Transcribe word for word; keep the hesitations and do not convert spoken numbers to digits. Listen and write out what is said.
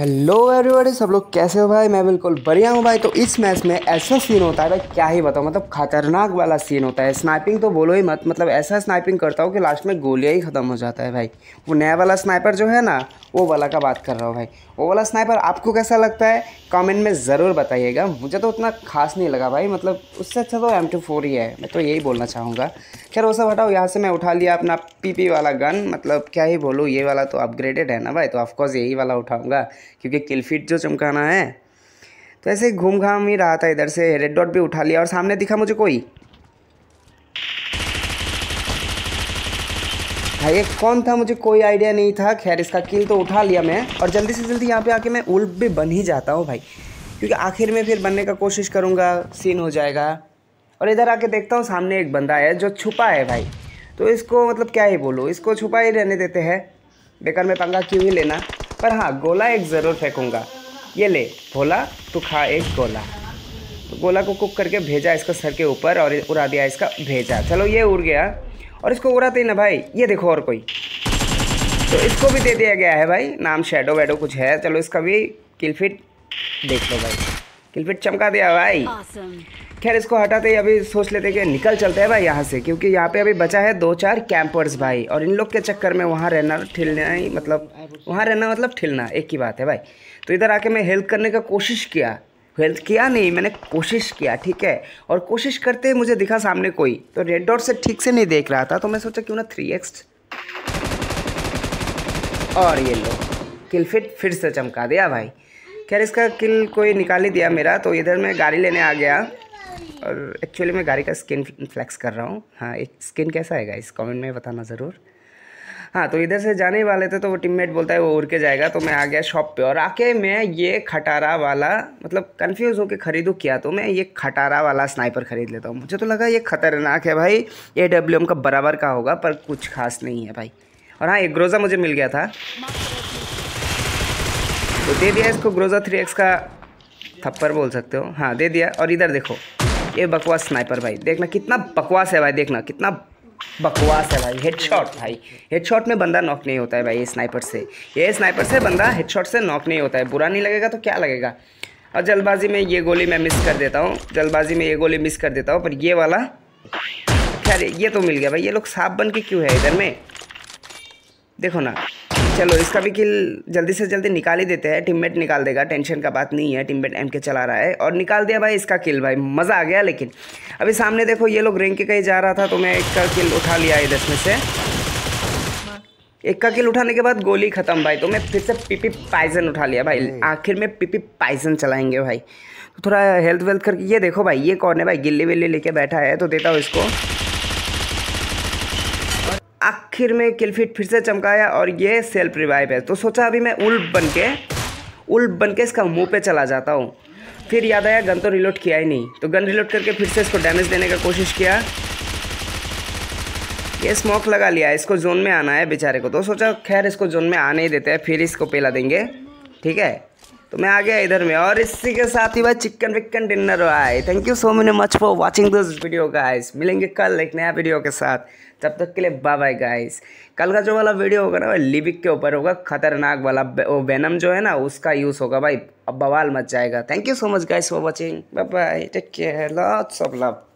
Hello everybody, सब लोग कैसे हो भाई। मैं बिल्कुल बढ़िया हूँ भाई। तो इस मैच में ऐसा सीन होता है भाई, क्या ही बताऊँ, मतलब खतरनाक वाला सीन होता है। स्नाइपिंग तो बोलो ही मत, मतलब ऐसा स्नाइपिंग करता हूँ कि लास्ट में गोलियाँ ही ख़त्म हो जाता है भाई। वो नया वाला स्नाइपर जो है ना, वो वाला का बात कर रहा हूँ भाई। वो वाला स्नाइपर आपको कैसा लगता है कमेंट में ज़रूर बताइएगा। मुझे तो उतना खास नहीं लगा भाई, मतलब उससे अच्छा तो एम टू फोर ही है, मैं तो यही बोलना चाहूँगा। खैर वो सब हटाओ, यहाँ से मैं उठा लिया अपना पीपी वाला गन। मतलब क्या ही बोलूँ, ये वाला तो अपग्रेडेड है ना भाई, तो ऑफकोर्स यही वाला उठाऊँगा क्योंकि किल फीट जो चमकाना है। तो ऐसे ही घूम घाम ही रहा था, इधर से रेड डॉट भी उठा लिया और सामने दिखा मुझे कोई। भाई ये कौन था मुझे कोई आइडिया नहीं था। खैर इसका किल तो उठा लिया मैं, और जल्दी से जल्दी यहाँ पे आके मैं उल्फ भी बन ही जाता हूँ भाई, क्योंकि आखिर में फिर बनने का कोशिश करूँगा, सीन हो जाएगा। और इधर आके देखता हूँ सामने एक बंदा है जो छुपा है भाई, तो इसको मतलब क्या ही बोलूँ, इसको छुपा ही रहने देते हैं, बेकार में पंगा क्यों ही लेना। पर हाँ, गोला एक ज़रूर फेंकूँगा। ये ले भोला, तू खा एक गोला। तो गोला को कुक करके भेजा इसको सर के ऊपर और उड़ा दिया इसका भेजा। चलो ये उड़ गया, और इसको उड़ाते ही ना भाई ये देखो और कोई, तो इसको भी दे दिया गया है भाई। नाम शैडो वैडो कुछ है। चलो इसका भी किल फिट देख लो भाई, किल फिट चमका दिया भाई। खैर इसको हटाते ही अभी सोच लेते कि निकल चलते हैं भाई यहाँ से, क्योंकि यहाँ पे अभी बचा है दो चार कैंपर्स भाई, और इन लोग के चक्कर में वहाँ रहना ठिलना ही मतलब वहाँ रहना मतलब ठिलना एक ही बात है भाई। तो इधर आके मैं हेल्प करने का कोशिश किया, हेल्प किया नहीं, मैंने कोशिश किया, ठीक है। और कोशिश करते मुझे दिखा सामने कोई, तो रेड डॉट से ठीक से नहीं देख रहा था, तो मैं सोचा क्यों ना थ्री एक्स, और ये लो किल फिट फिर से चमका दिया भाई। खैर इसका किल कोई निकाल ही दिया मेरा। तो इधर मैं गाड़ी लेने आ गया, और एक्चुअली मैं गाड़ी का स्किन फ्लेक्स कर रहा हूँ। हाँ, एक स्किन कैसा है गाइस कमेंट में बताना ज़रूर। हाँ, तो इधर से जाने ही वाले थे, तो वो टीममेट बोलता है वो उड़ के जाएगा, तो मैं आ गया शॉप पे, और आके मैं ये खटारा वाला मतलब कंफ्यूज होकर ख़रीदूँ क्या, तो मैं ये खटारा वाला स्नाइपर ख़रीद लेता हूँ। मुझे तो लगा ये ख़तरनाक है भाई, ए डब्ल्यू एम का बराबर का होगा, पर कुछ खास नहीं है भाई। और हाँ, एक ग्रोजा मुझे मिल गया था, तो दे दिया इसको। ग्रोजा थ्री एक्स का थप्पड़ बोल सकते हो, हाँ दे दिया। और इधर देखो ये बकवास स्नाइपर भाई, देखना कितना बकवास है भाई, देखना कितना बकवास है भाई। हेडशॉट भाई, हेडशॉट में बंदा नॉक नहीं होता है भाई, ये स्नाइपर से ये स्नाइपर से बंदा हेडशॉट से नॉक नहीं होता है। बुरा नहीं लगेगा तो क्या लगेगा। और जल्दबाजी में ये गोली मैं मिस कर देता हूँ, जल्दबाजी में ये गोली मिस कर देता हूँ, पर ये वाला खैर ये तो मिल गया भाई। ये लोग सांप बन के क्यों है इधर में, देखो ना। चलो इसका भी किल जल्दी से जल्दी निकाल ही देते हैं, टीममेट निकाल देगा, टेंशन का बात नहीं है। टीममेट एम के चला रहा है और निकाल दिया भाई इसका किल भाई, मज़ा आ गया। लेकिन अभी सामने देखो ये लोग रैंक के कहीं जा रहा था, तो मैं एक का किल उठा लिया इधर में से। एक का किल उठाने के बाद गोली ख़त्म भाई, तो मैं फिर से पीपी पाइजन उठा लिया भाई। आखिर में पीपी पाइजन चलाएंगे भाई, तो थोड़ा हेल्थ वेल्थ करके। ये देखो भाई ये कौन है भाई, गिल्ली विल्ली लेके बैठा है, तो देता हूँ इसको। आखिर में किल फिट फिर से चमकाया, और ये सेल्फ रिवाइव है। तो सोचा अभी मैं उल्फ बन के उल्फ बन के इसका मुंह पे चला जाता हूँ। फिर याद आया गन तो रिलोड किया ही नहीं, तो गन रिलोड करके फिर से इसको डैमेज देने का कोशिश किया। ये स्मोक लगा लिया, इसको जोन में आना है बेचारे को, तो सोचा खैर इसको जोन में आने ही देते हैं, फिर इसको पेला देंगे, ठीक है। तो मैं आ गया इधर में, और इसी के साथ ही भाई चिकन विकन डिनर आए। Thank you so much much for watching this video guys. मिलेंगे कल एक नया वीडियो के साथ, तब तक के लिए बाय बाय गाइस। कल का जो वाला वीडियो होगा ना भाई, लिबिक के ऊपर होगा, खतरनाक वाला। वो वेनम जो है ना उसका यूज़ होगा भाई, अब बवाल मच जाएगा। Thank you so much guys for watching, bye bye, take care, lots of love.